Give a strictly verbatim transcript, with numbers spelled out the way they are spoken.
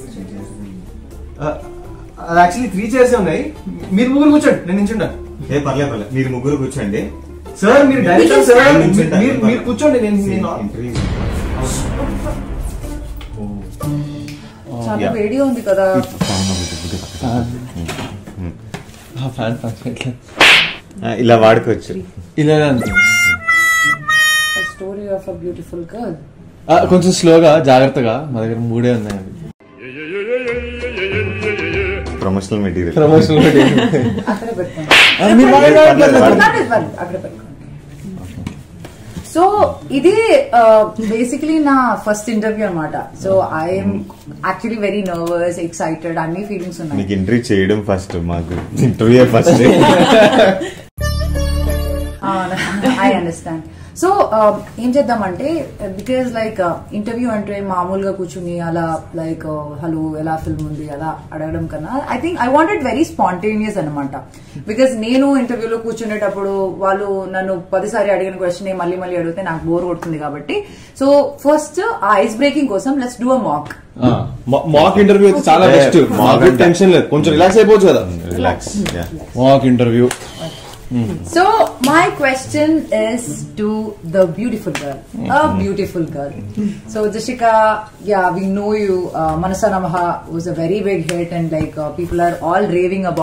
Actually three chairs ఉన్నాయి, మీరు ముగ్గురు కూర్చోండి, నేను నించుంటాను. ఏ పర్లేదు పర్లేదు, మీరు ముగ్గురు కూర్చోండి సార్. మీరు డైరెక్టర్ సార్, మీరు కూర్చోండి. నేను చాలా వేడిగా ఉంది కదా. ఇలా వాడుకోవచ్చు. ఇలా story of a beautiful girl. కొంచెం స్లోగా, జాగ్రత్తగా, మా దగ్గర మూడే ఉన్నాయండి. ప్రమోషనల్ మెటీరియల్ ప్రమోషనల్ మెటీరియల్ అక్కడ పెట్టుకోండి. సో ఇది బేసికలీ నా ఫస్ట్ ఇంటర్వ్యూ అనమాట. So I'm actually very nervous, excited, అన్ని ఫీలింగ్స్ ఉన్నాయి. మీకు ఇంటర్వ్యూ చేయడం ఫస్ట్, మాకు interview first. I understand. So ఏం చేద్దామంటే, బికాజ్ లైక్ ఇంటర్వ్యూ అంటే మామూలుగా కూర్చుని అలా లైక్ హలో ఎలా ఫిల్మ్ ఉంది అలా అడగడం కన్నా I think I wanted very spontaneous అనమాట. బికాజ్ నేను ఇంటర్వ్యూలో కూర్చునేటప్పుడు వాళ్ళు నన్ను పదిసారి అడిగిన క్వశ్చన్ మళ్ళీ మళ్ళీ అడిగితే నాకు బోర్ కొడుతుంది కాబట్టి, సో ఫస్ట్ ఆ ఐస్ బ్రేకింగ్ కోసం let's do a mock. Mock interview అయితే చాలా బెస్ట్. టెన్షన్ లేదు, కొంచెం రిలాక్స్ అయిపోవచ్చు కదా. Relax mock interview. So my question is to the beautiful girl, a beautiful girl. So Jashika, yeah, we know you. Uh, Manasa Namaha was a very big hit, and like uh, people are all raving about.